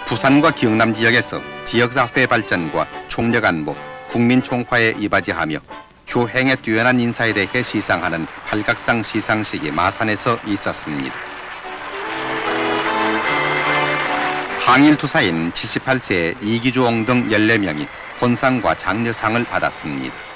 부산과 경남 지역에서 지역사회 발전과 총력 안보, 국민 총화에 이바지하며 효행에 뛰어난 인사에 대해 시상하는 팔각상 시상식이 마산에서 있었습니다. 항일투사인 78세의 이기주옹 등 14명이 본상과 장려상을 받았습니다.